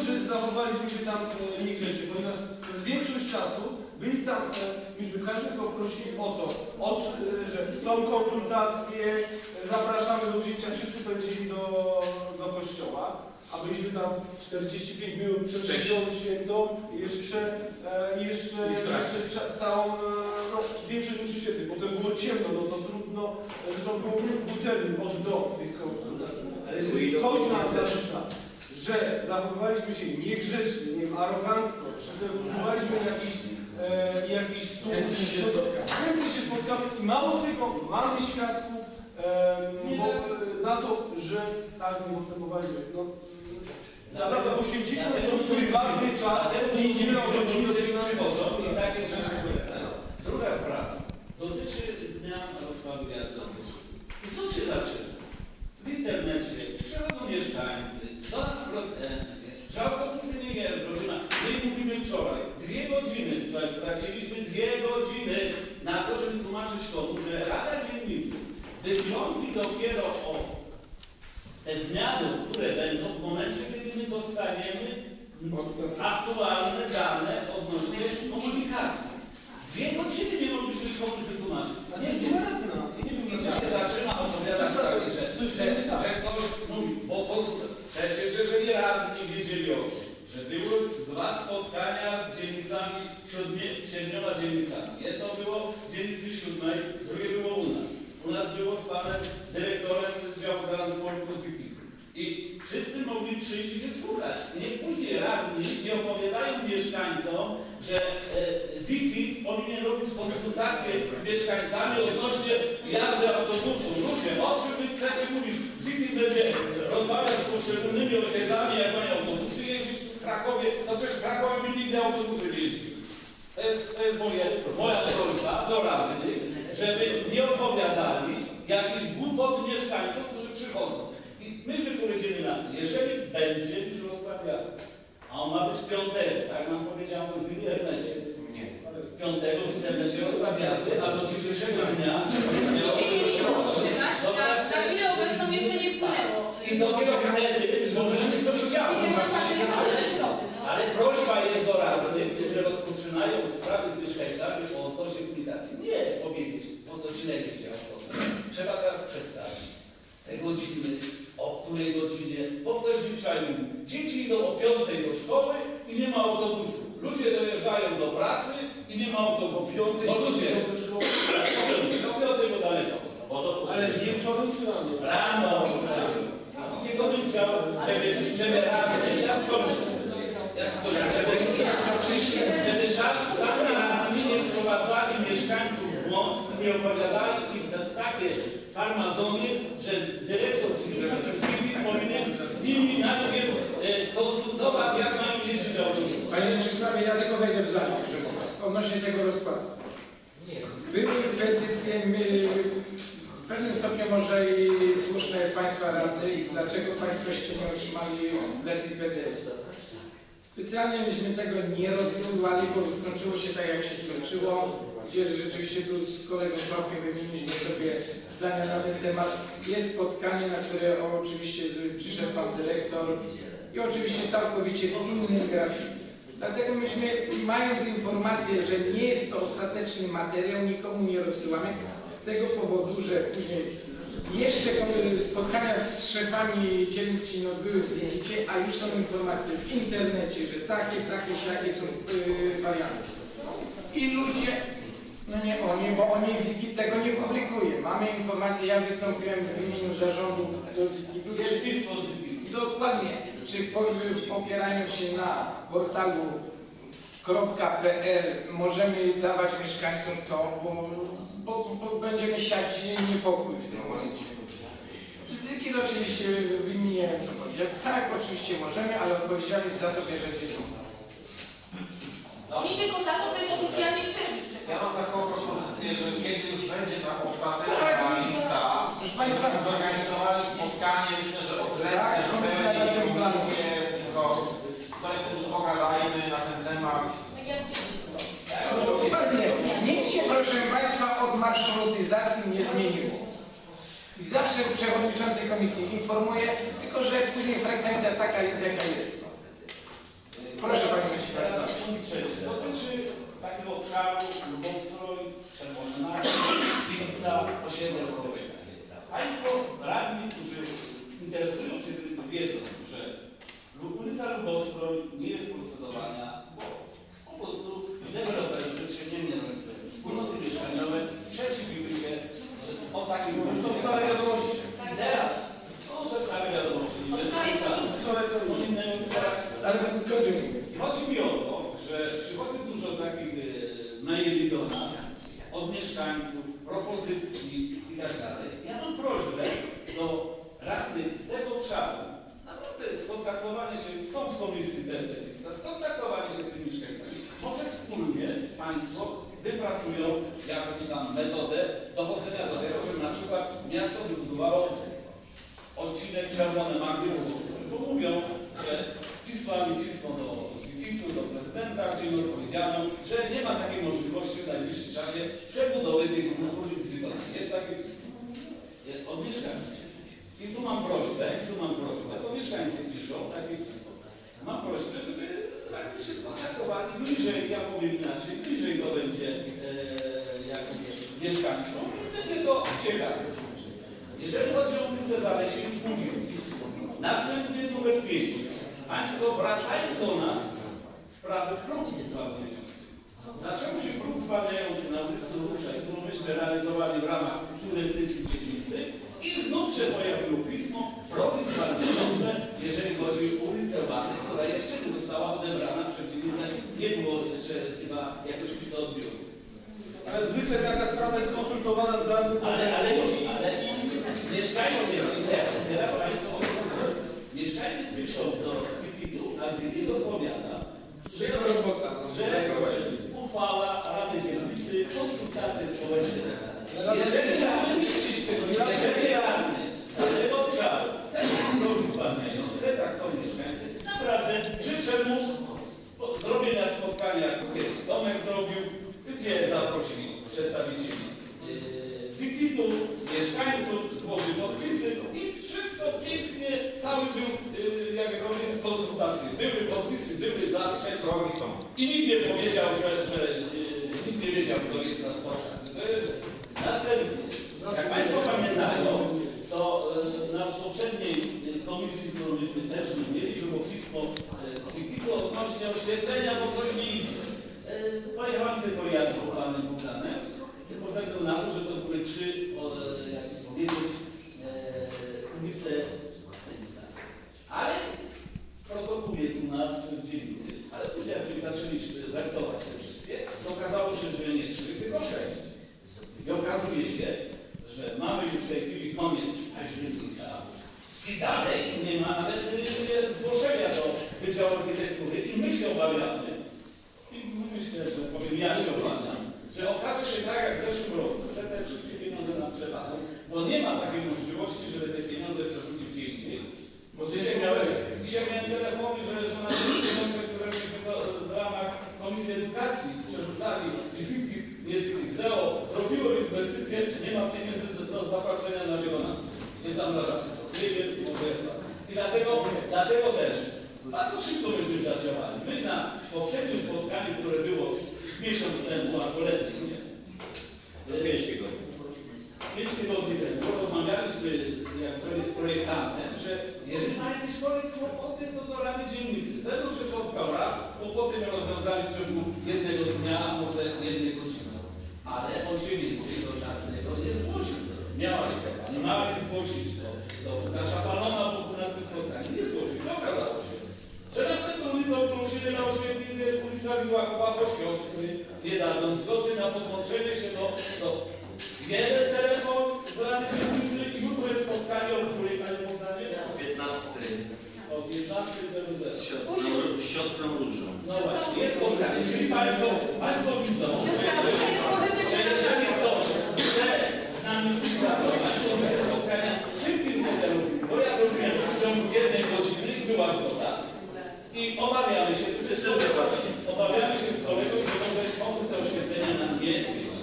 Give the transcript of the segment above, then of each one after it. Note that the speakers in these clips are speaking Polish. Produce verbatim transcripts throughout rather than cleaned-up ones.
że zachowaliśmy się tam e, niegrzecznie, ponieważ większość czasu byli tam, e, myśmy każdego prosili o to, o, e, że są konsultacje, e, zapraszamy do przyjęcia, wszyscy pędzili do, do kościoła, a byliśmy tam czterdzieści pięć minut przed Mszą Świętą i jeszcze, e, jeszcze, jeszcze całą, e, no, większość mszy świętych, bo to było ciemno, no to trudno, że są butelki od do tych konsultacji. Ale jeżeli ktoś nam zarzuca, że zachowywaliśmy się niegrzecznie, nie wiem, arogancko, że używaliśmy jakichś e, jakich słów, chętnie się spotkamy i mało tego, mamy świadków e, bo, na to, że tak nie postępowaliśmy. No, naprawdę poświęcimy sobie prywatny czas, niedzielę o godzinie osiemnastej. I takie rzeczy. Druga sprawa dotyczy zmian rozkładu jazdy autobusów. I stąd się zaczyna. W internecie przychodzą mieszkańcy, do nas pretensje, że autobusy nie jeżdżą. My mówimy wczoraj, dwie godziny, wczoraj straciliśmy dwie godziny na to, żeby tłumaczyć komu, że Rada Dzielnicy wystąpi dopiero o te zmiany, które będą w momencie, kiedy my dostaniemy aktualne dane odnośnie komunikacji. Dwie godziny nie mogliśmy komuś wytłumaczyć. Nie wiem. I co się zaczyna opowiadać takie rzeczy, że, że ktoś mówi, bo przecież jeżeli radni wiedzieli o tym, że były dwa spotkania z dzielnicami, siedmioma dzielnicami. Jedno było w dzielnicy siódmej, drugie było u nas. U nas było z panem dyrektorem działu transportu z I P I. I wszyscy mogli przyjść i wysłuchać. Niech pójdzie radni i opowiadają mieszkańcom, że e, Z I P I powinien robić konsultacje z mieszkańcami odnośnie jazdy autobusu. Ludzie, o czym wy chcecie mówić? Z I P I będzie rozmawiać z poszczególnymi osiedlami, jak mają autobusy jeździć w Krakowie. No przecież w Krakowie by nigdy autobusy jeździć. To jest, to jest moje, moja prośba do radnych, żeby nie opowiadali jakichś głupot mieszkańców, którzy przychodzą. I myśmy powiedzieli na to, jeżeli będzie już rozkład jazdy, a on ma być piątego, tak nam powiedziano w internecie, nie. piątego w internecie rozkład jazdy, a do dzisiejszego dnia nie wstrzymać, na chwilę obecną jeszcze nie wpłynęło. I dopiero wtedy możemy coś działać. Ale prośba jest do radnych, że rozpoczynają sprawy z mieszkańcami o odnośnie komunikacji. Nie powiedzieć, bo to źle wiedział. Trzeba teraz przedstawić te godziny, o której godzinie, bo ktoś zwyczajnie mówi, dzieci idą o piątej do szkoły i nie ma autobusu. Ludzie dojeżdżają do pracy i nie ma autobusu. No ludzie, do piątej bo daleko. Ale wieczorem czy rano? Rano. Nie to bym chciał, żeby, żeby radny, ja skończę. Jak stoi, żeby, żeby sami radni nie wprowadzali mieszkańców w błąd, nie opowiadali im takie farmazonie, że dyrektor cywilny powinien z nimi najpierw konsultować, jak mają jeździć autobusy. Panie Przysławie, ja tylko wejdę w zdanie, odnośnie tego rozkładu. Były petycje, my, w pewnym stopniu może i słuszne Państwa radnych, dlaczego Państwo jeszcze nie otrzymali wersji P D F. Specjalnie myśmy tego nie rozsyłali, bo skończyło się tak, jak się skończyło, gdzie rzeczywiście tu z kolegą Sławkiem wymieniliśmy sobie zdania na ten temat. Jest spotkanie, na które oczywiście przyszedł Pan Dyrektor i oczywiście całkowicie z innym grafikiem. Dlatego myśmy, mając informację, że nie jest to ostateczny materiał, nikomu nie rozsyłamy, z tego powodu, że później jeszcze spotkania z szefami dzielnic się nie odbyły w Zenicie, a już są informacje w internecie, że takie, takie, takie są yy, warianty. I ludzie, no nie oni, bo oni z I P I tego nie publikuje. Mamy informacje, ja wystąpiłem w imieniu zarządu do Z I P I. Jest pismo z I P I. Dokładnie. Czy opierając się na portalu .pl możemy dawać mieszkańcom to, bo, bo, bo będziemy siać niepokój w tym momencie. Z I P I oczywiście wymieniłem co powiedziałem. Tak, oczywiście możemy, ale odpowiedzialność za to bierzecie to. Nie tylko za to, to jest oficjalnie przepis. Ja mam taką propozycję, że kiedy już będzie ta ostateczna lista, proszę Państwa, zorganizowali spotkanie, myślę, że odrębne, tylko coś już pogadajmy na ten temat. Nic się, proszę Państwa, od marszrutyzacji nie zmieniło. I zawsze przewodniczący komisji informuje, tylko że później frekwencja taka jest, jaka jest. Proszę Panie Ministrze. Teraz punkt trzeci. Dotyczy takiego obszaru Lubostrój, Czerwony Mark, Pilca, osiedle Kołowskie. Państwo radni, którzy interesują się tym, wiedzą, że ulica Lubostrój nie jest procedowana, bo po prostu deweloperzy, czy nie wiem, wspólnoty mieszkaniowe sprzeciwiły się o takim Są stare wiadomości. I teraz, może stare wiadomości, nie Wczoraj to co innego. Ale kontynuujmy. Chodzi mi o to, że przychodzi dużo takich e, maili do nas, od mieszkańców, propozycji i tak dalej. Ja mam prośbę do radnych z tego obszaru, naprawdę skontaktowanie się, są w komisji dentystyczna, skontaktowanie się z tymi mieszkańcami. Może wspólnie Państwo wypracują jakąś tam metodę dochodzenia do tego, żeby na przykład miasto wybudowało odcinek Czerwone Marki, bo mówią, że pismami pismo do Zikitu, do prezydenta, gdzie mu powiedziano, że nie ma takiej możliwości w najbliższym czasie przebudowy tych ulic Widocznych. Jest takie pismo. Od mieszkańców. I tu mam prośbę, tu mam prośbę, to mieszkańcy piszą takie pismo. Mam prośbę, żeby radni się skontaktowali bliżej, ja powiem inaczej, bliżej to będzie e, jak mieszkańcom, będzie to ciekawe. Jeżeli chodzi o ulicę Zalesie, już mówiłem. Następnie numer pięć. Państwo wracają do nas w sprawy prób zwalniających. Zaczął się prób zwalniający na ulicy Ruczej, którą myśmy realizowali w ramach inwestycji dzielnicy i znów się pojawiło pismo proby zwalniające, jeżeli chodzi o ulicę Wady, która jeszcze nie została odebrana przez dzielnicę. Nie było jeszcze chyba jakoś pismo odbioru. Ale zwykle taka sprawa jest konsultowana z radnym. Ale, ale, ale mieszkańcy, teraz Państwo mieszkańcy piszą do Zikitu, a Zikit odpowiada, że, że uchwała Rady Dzielnicy, konsultacje społeczne. Jeżeli radny, jeżeli radny danego obszaru chce robić zwalniające, tak są mieszkańcy, naprawdę życzę mu zrobienia spotkania, jak kiedyś Tomek zrobił, gdzie zaprosił przedstawicieli Zikitu, mieszkańców, złoży podpisy i wszystko pięknie, cały był, jak mówię, konsultacje. Były podpisy, były zawsze. I nikt nie powiedział, że, że nikt nie wiedział, kto jest na spotkach. To jest następnie. Jak Państwo pamiętają, to na poprzedniej komisji, którą myśmy też mieli, było pismo z Zikitu odnośnie oświetlenia, bo coś nie idzie. Pojechałem tylko ja z panem Bogdanem, po względu na to, że to były trzy, jak powiedzieć, ulice Stępnicami. Ale protokół jest u nas w dzielnicy. Ale później, jak zaczęliśmy wertować te wszystkie, to okazało się, że nie trzy, tylko sześć. I okazuje się, że mamy już w tej chwili koniec października i dalej nie ma nawet zgłoszenia do Wydziału Architektury i my się obawiamy, i myślę, że powiem, ja się obawiam, że okaże się tak jak w zeszłym roku, że te wszystkie pieniądze nam przepadną, bo nie ma takiej możliwości, żeby te pieniądze przerzucić gdzie indziej. Bo dzisiaj miałem, dzisiaj miałem telefony, że, że na te pieniądze, które w ramach Komisji Edukacji przerzucali i Zikit, nie Zikit, Z E O zrobiło inwestycje, nie ma pieniędzy do, do zapłacenia na wykonawcę. Nie zamrażacie. Nie wiem, może jest tak. I dlatego, dlatego też bardzo szybko myśmy zadziałali. My na poprzednim spotkaniu, które było miesiąc temu, albo lepiej, nie? Pięć tygodni. Pięć tygodni temu rozmawialiśmy z, jak to jest projektantem, że jeżeli ma jakiś projekt kłopoty, to do Rady Dzielnicy. Ze mną się spotkał raz, kłopoty my rozwiązali w ciągu jednego dnia, a może jednej godziny. Ale on się więcej do żadnego nie zgłosił. Miała się, nie miała się zgłosić do, do Łukasza Palona, bo na tym spotkaniu nie zgłosił. I okazało się, że następną ulicą, którą się nie dało świetlicy, jest ulica Miłakowa po siostry, nie dadzą zgody na podłączenie się do, do jeden telefon z Rady Dzielnicy i jutro jest spotkanie, o której Panie Bogdanie? piętnastej. O piętnastej zero zero. Z siostrą Różą. No właśnie, jest spotkanie. Czyli Państwo, Państwo widzą, że że jeżeli ktoś chce z nami współpracować, to będzie spotkania w tym kierunku, bo ja zrobiłem w ciągu jednej godziny i była zgoda. I obawiamy się, obawiamy się z kolegą, że może mogły te oświetlenia nam nie wyjść.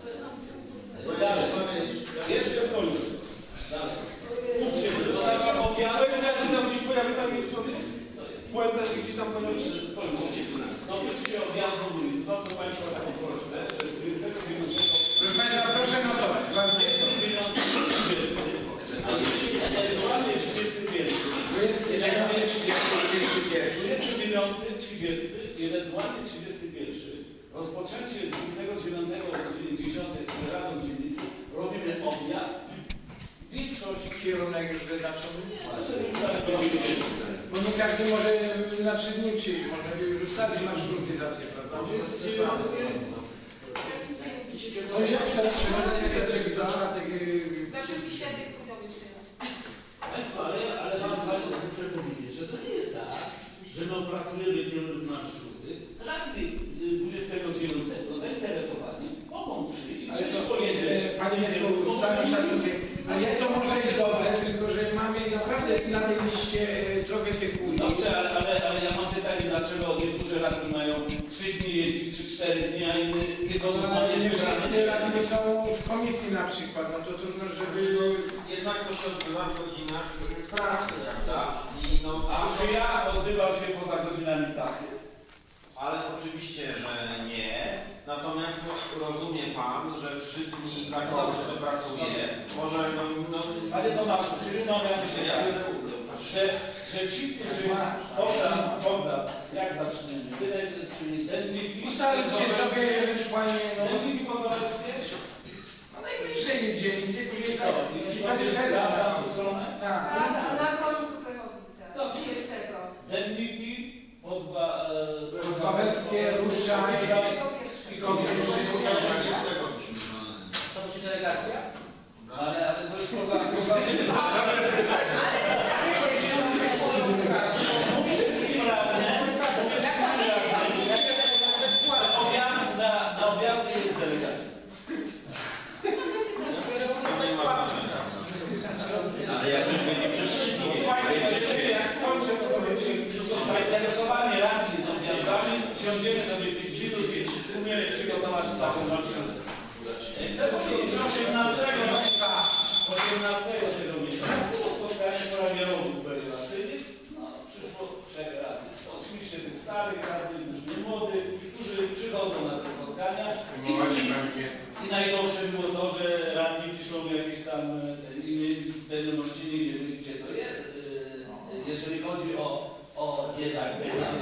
Dalej. Jeszcze skończę. Dalej. Mówcie, że to taka objazd. Ale jak się tam gdzieś pojawi na miejscu, błęd też gdzieś tam pojawi. kończyć. Dotyczy objazdu ulic. No to Państwo taką prośbę, że dwudziestego dziewiątego Proszę Państwa, proszę notować. dwudziestego dziewiątego trzydziestego a ewentualnie trzydziestego pierwszego dwudziesty dziewiąty, trzydziesty, trzydziesty pierwszy. dwudziestego dziewiątego trzydziestego i ewentualnie trzydziestego pierwszego rozpoczęcie dwudziestego dziewiątego dziesiątego Radą Dzielnicy robimy objazd. Większość Kierunek już wyznaczony. to sobie ustalimy. Bo nie każdy może na trzy dni przyjść, można by już ustalić marszrutyzację, prawda? To jest jak to przychodzenie zaczeki do czwartek. Dlaczego świadek pójdą jeszcze raz? Państwo, ale, ale mam fajnie muszę powiedzieć, że to nie jest tak, że my opracujemy kierunek marszruty. Radni dwudziestego dziewiątego zainteresowani mogą przyjść i Ale przecież to, pojedzie. e, Panie Mietku, z całym szacunkiem, a jest to może i dobre, tylko że mamy naprawdę na tej liście e, trochę tych ulic. Dobrze, ale, ale, ale ja mam pytanie, dlaczego niektórzy radni mają trzy dni jeździć, czy cztery dni, a inny tylko No, ma ale nie jeździć wszyscy radni są w komisji na przykład, no to trudno, żeby... Jednak to się odbywa w godzinach pracy, prawda? I no, A czy ja odbywał się poza godzinami pracy? ale oczywiście, że nie. Natomiast no, rozumie Pan, że trzy dni dla kogoś, kto pracuje, może no, no Ale to masz, czyli no ja myślę, że, że ci, którzy poda, poda, jak zaczniemy, tyle, czyli denniki, Ustalcie sobie ewentualnie, no, denniki podolskie, no najbliżej dzielnicy, później co? i peryferia. Na tamtą stronę? Tak. A na końcu Superchowice. trzydziestego. Denniki, podba, e, Wawelskie, Róża i Kobierzy. to się delegacja? ale, ale to jest poza, poza Objazd na, na objazdy jest delegacja. Ale jak już będzie przez trzy dni, Słuchajcie, jak skończę, to sobie zainteresowani radni z objazdami, siądziemy sobie pięć minut i umiemy przygotować taką maszynę. Chcę powiedzieć, że osiemnastego osiemnastego tego miesiąca było spotkanie w sprawie rowów periodacyjnych. No, przyszło trzech radnych. Oczywiście tych starych radnych, już nie młodych, którzy przychodzą na te spotkania. I, i, i najgorsze było to, że radni piszą jakieś tam wiadomości, nie wiemy gdzie to jest. Jeżeli chodzi o, o jednak